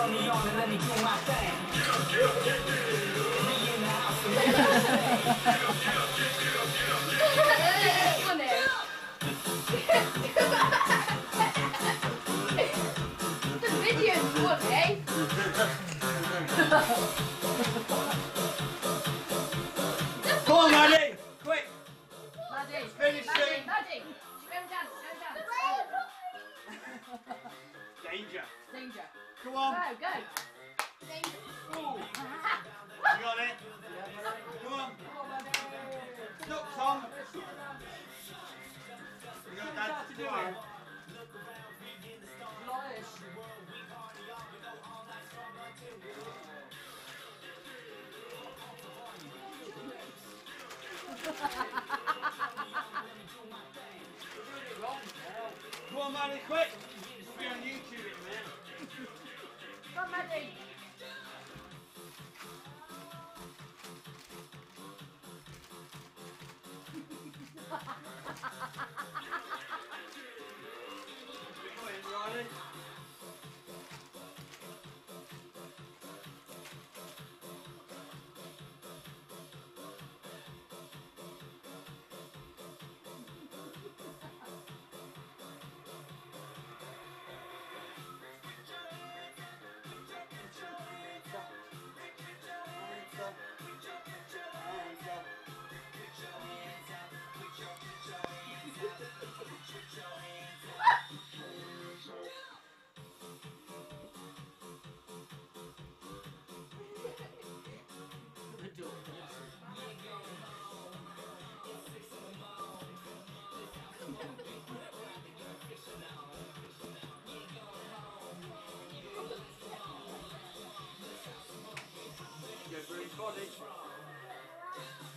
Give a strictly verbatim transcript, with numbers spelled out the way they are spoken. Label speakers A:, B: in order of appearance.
A: turn me on and let me do my thing. Me in the house.
B: The video's funny.
C: Come on, Maddie! Quick!
B: Maddie,
C: Finish
B: Maddie,
C: soon.
B: Maddie, go down, go down.
C: Danger.
B: Danger.
C: Come on.
B: Go, go.
C: Danger. Ooh. You got it? Come on. Look, Tom. You got that to do it. Come on, Maddie, quick! It's be on YouTube in a minute.
B: Come on, Maddie.
C: Go in, Riley. Go for his body.